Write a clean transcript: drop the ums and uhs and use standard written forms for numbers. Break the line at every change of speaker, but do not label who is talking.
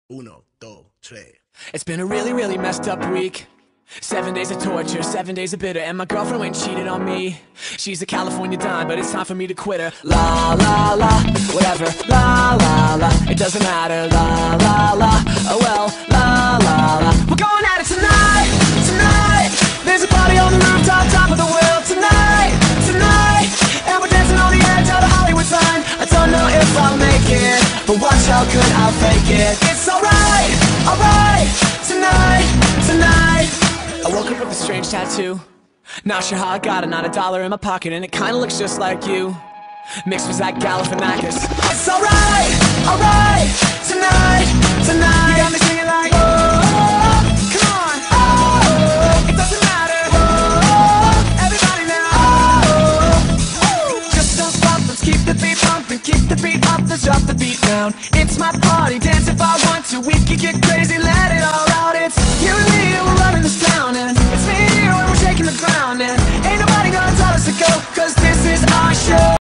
Uno, dos, tres.
It's been a really messed up week. 7 days of torture, 7 days of bitter, and my girlfriend went and cheated on me. She's a California dime, but it's time for me to quit her. La la la, whatever, la la la, it doesn't matter, la la la, oh well, la la la. We're going at it tonight, tonight. There's a party on the rooftop, top of the world tonight, tonight. And we're dancing on the edge of the Hollywood sign. I don't know if I'll make it, but watch how good I'll fake it. It's alright, tonight, tonight. I woke up with a strange tattoo. Not sure how I got it, not a dollar in my pocket, and it kinda looks just like you. Mixed with Zach Galifianakis. It's alright, tonight, tonight. You got me singing like, oh, come on, oh, it doesn't matter, oh, everybody now, oh, just don't stop, let's keep the beat pumping, keep the beat up, let's drop the beat down. It's my party, dance if I want to, we can get crazy, let it all out. It's you and me, we're running this town, and it's me and you, and we're shaking the ground, and ain't nobody gonna tell us to go, cause this is our show.